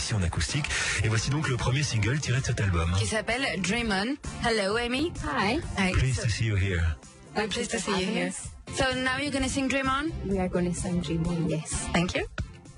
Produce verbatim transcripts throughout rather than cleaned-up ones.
ici en acoustique. Et voici donc le premier single tiré de cet album. Qui s'appelle Dream On. Hello, Amy. Hi. Hi. Pleased to see you here. We're pleased to see you here. So now you're going to sing Dream On? We are going to sing Dream On, yes. Thank you.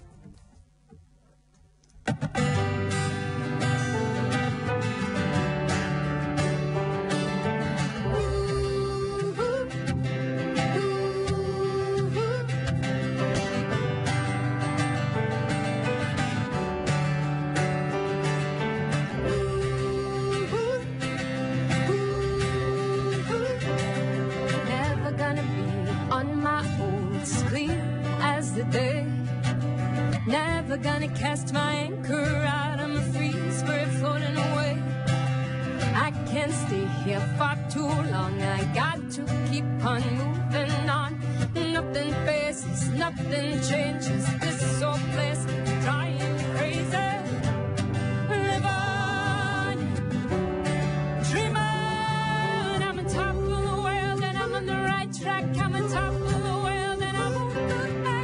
The day. Never gonna cast my anchor out on the freeze for it floating away. I can't stay here for too long. I got to keep on moving on. Nothing phases, nothing changes. This old place driving me crazy. Live on, dream on. I'm on top of the world and I'm on the right track. I'm on top of the world and I'm on the back.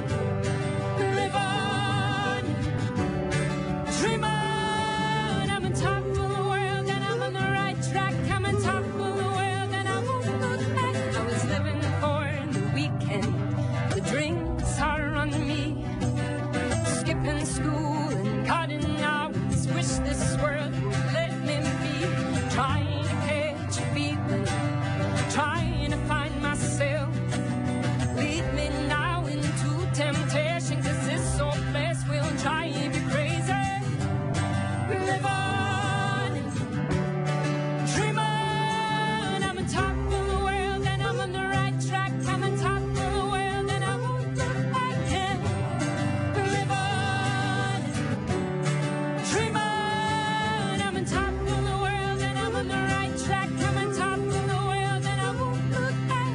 Dream on, I'm on top of the world and I'm on the right track. I'm on top of the world and I won't look back. I was living for the weekend, the drinks are on me. Skipping school and cutting hours, wish this world would let me be. Trying to catch a feeling, trying to find myself. Lead me now into temptation, cause this old place will drive you crazy. Live on, dream on. I'm on top of the world and I'm on the right track. I'm on top of the world and I won't look back. Live on, dream on. I'm on top of the world and I'm on the right track. I'm on top of the world and I won't look back.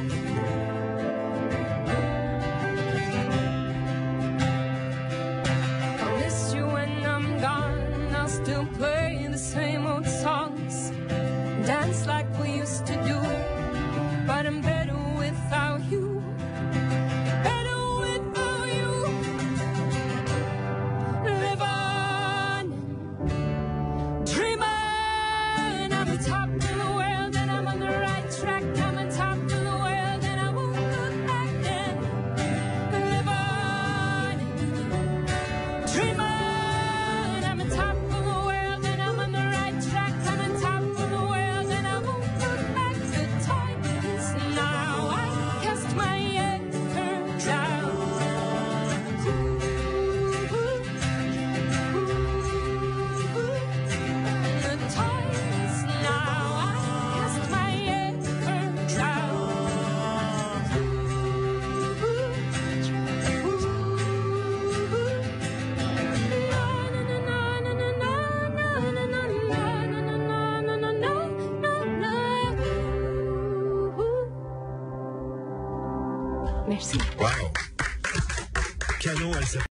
I'll miss you when I'm gone. I'll still play the same old songs, dance like we used to do, but I'm better without you, better without you. Live on, dream on. I'm on top of the world and I'm on the right track. I'm on top of the world and I won't look back then. Live on, dream on. Merci. Wow. Canon, elle